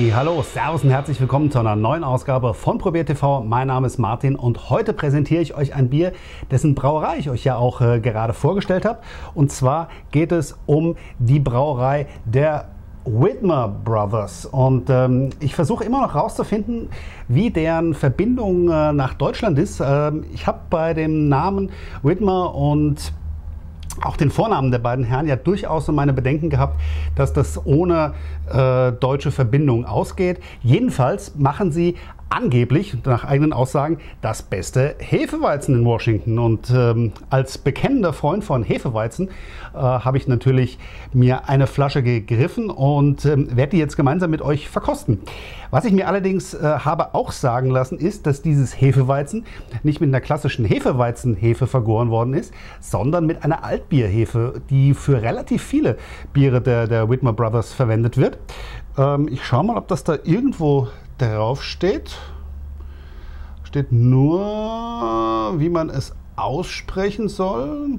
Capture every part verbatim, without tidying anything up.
Hey, hallo, servus und herzlich willkommen zu einer neuen Ausgabe von ProbierTV. Mein Name ist Martin und heute präsentiere ich euch ein Bier, dessen Brauerei ich euch ja auch äh, gerade vorgestellt habe. Und zwar geht es um die Brauerei der Widmer Brothers. Und ähm, ich versuche immer noch rauszufinden, wie deren Verbindung äh, nach Deutschland ist. Ähm, ich habe bei dem Namen Widmer und auch den Vornamen der beiden Herren ja durchaus so meine Bedenken gehabt, dass das ohne äh, deutsche Verbindung ausgeht. Jedenfalls machen sie angeblich, nach eigenen Aussagen, das beste Hefeweizen in Washington. Und ähm, als bekennender Freund von Hefeweizen äh, habe ich natürlich mir eine Flasche gegriffen und ähm, werde die jetzt gemeinsam mit euch verkosten. Was ich mir allerdings äh, habe auch sagen lassen, ist, dass dieses Hefeweizen nicht mit einer klassischen Hefeweizenhefe vergoren worden ist, sondern mit einer Altbierhefe, die für relativ viele Biere der, der Widmer Brothers verwendet wird. Ähm, ich schaue mal, ob das da irgendwo drauf steht. Steht nur, wie man es aussprechen soll.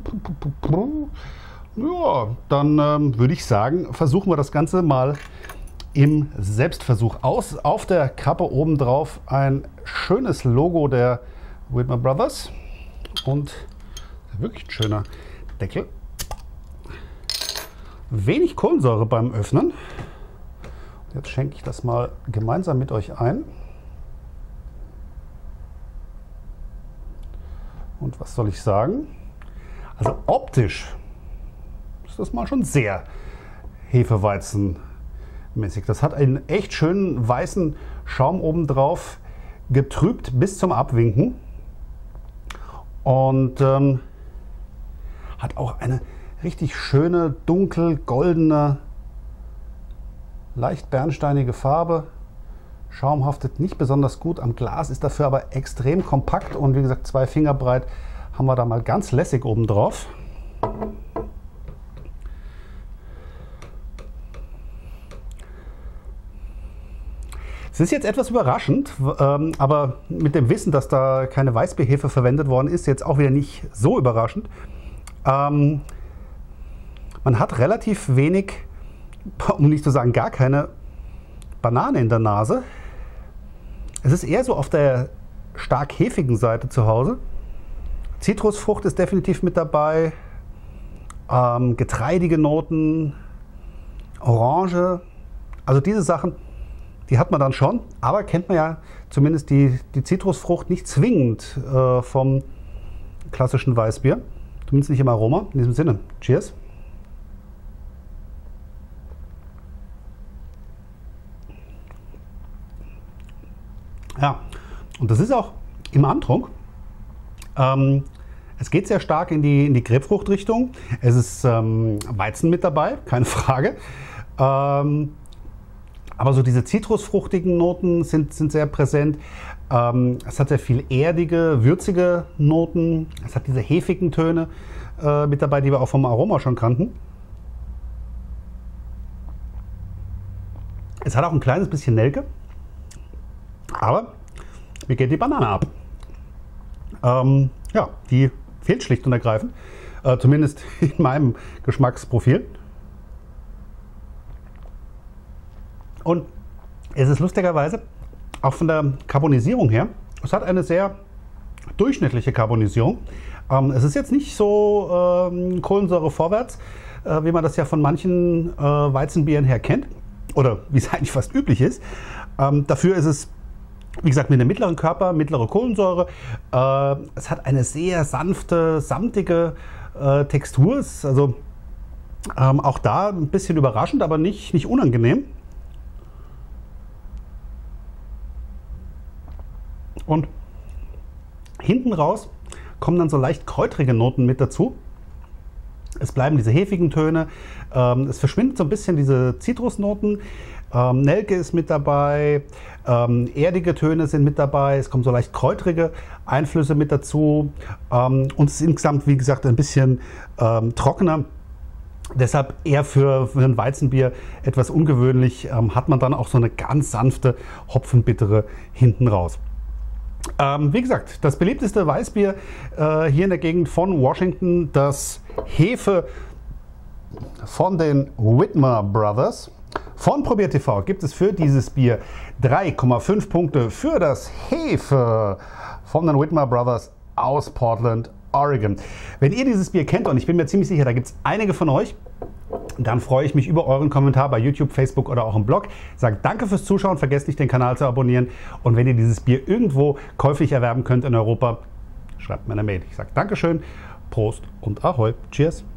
Ja, dann ähm, würde ich sagen, versuchen wir das Ganze mal im Selbstversuch aus. Auf der Kappe oben drauf ein schönes Logo der Widmer Brothers und wirklich ein schöner Deckel. Wenig Kohlensäure beim Öffnen. Jetzt schenke ich das mal gemeinsam mit euch ein. Und was soll ich sagen? Also optisch ist das mal schon sehr Hefeweizenmäßig. Das hat einen echt schönen weißen Schaum oben drauf, getrübt bis zum Abwinken. Und ähm, hat auch eine richtig schöne, dunkel goldene, leicht bernsteinige Farbe, Schaum haftet nicht besonders gut am Glas, ist dafür aber extrem kompakt und wie gesagt zwei Finger breit haben wir da mal ganz lässig oben drauf. Es ist jetzt etwas überraschend, aber mit dem Wissen, dass da keine Weißbierhefe verwendet worden ist, jetzt auch wieder nicht so überraschend. Man hat relativ wenig, um nicht zu sagen gar keine Banane in der Nase. Es ist eher so auf der stark hefigen Seite zu Hause. Zitrusfrucht ist definitiv mit dabei, ähm, getreidige Noten, Orange. Also diese Sachen, die hat man dann schon, aber kennt man ja zumindest die, die Zitrusfrucht nicht zwingend äh, vom klassischen Weißbier. Zumindest nicht im Aroma. In diesem Sinne, cheers! Ja, und das ist auch im Antrunk. Ähm, es geht sehr stark in die, in die Grapefruchtrichtung. Es ist ähm, Weizen mit dabei, keine Frage. Ähm, aber so diese zitrusfruchtigen Noten sind, sind sehr präsent. Ähm, es hat sehr viel erdige, würzige Noten. Es hat diese hefigen Töne äh, mit dabei, die wir auch vom Aroma schon kannten. Es hat auch ein kleines bisschen Nelke. Aber mir geht die Banane ab. Ähm, ja, die fehlt schlicht und ergreifend. Äh, zumindest in meinem Geschmacksprofil. Und es ist lustigerweise auch von der Carbonisierung her, es hat eine sehr durchschnittliche Carbonisierung. Ähm, es ist jetzt nicht so ähm, Kohlensäure vorwärts, äh, wie man das ja von manchen äh, Weizenbieren her kennt. Oder wie es eigentlich fast üblich ist. Ähm, dafür ist es, wie gesagt, mit einem mittleren Körper, mittlere Kohlensäure. Äh, es hat eine sehr sanfte, samtige äh, Textur. Ist also ähm, auch da ein bisschen überraschend, aber nicht, nicht unangenehm. Und hinten raus kommen dann so leicht kräutrige Noten mit dazu. Es bleiben diese hefigen Töne. Ähm, es verschwindet so ein bisschen diese Zitrusnoten. Ähm, Nelke ist mit dabei, ähm, erdige Töne sind mit dabei, es kommen so leicht kräutrige Einflüsse mit dazu ähm, und es ist insgesamt, wie gesagt, ein bisschen ähm, trockener. Deshalb eher für, für ein Weizenbier etwas ungewöhnlich, ähm, hat man dann auch so eine ganz sanfte Hopfenbittere hinten raus. Ähm, wie gesagt, das beliebteste Weißbier äh, hier in der Gegend von Washington, das Hefe von den Widmer Brothers. Von ProbierTV gibt es für dieses Bier drei Komma fünf Punkte für das Hefe von den Widmer Brothers aus Portland, Oregon. Wenn ihr dieses Bier kennt, und ich bin mir ziemlich sicher, da gibt es einige von euch, dann freue ich mich über euren Kommentar bei YouTube, Facebook oder auch im Blog. Sagt danke fürs Zuschauen, vergesst nicht den Kanal zu abonnieren, und wenn ihr dieses Bier irgendwo käuflich erwerben könnt in Europa, schreibt mir eine Mail. Ich sage Dankeschön, Prost und Ahoi. Cheers.